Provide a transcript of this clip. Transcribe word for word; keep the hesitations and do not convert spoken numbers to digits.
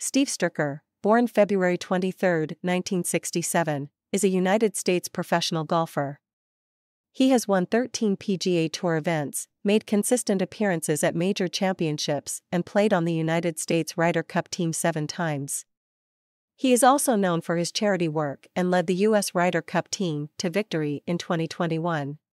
Steve Stricker, born February twenty-third, nineteen sixty-seven, is a United States professional golfer. He has won thirteen P G A Tour events, made consistent appearances at major championships, and played on the United States Ryder Cup team seven times. He is also known for his charity work and led the U S Ryder Cup team to victory in twenty twenty-one.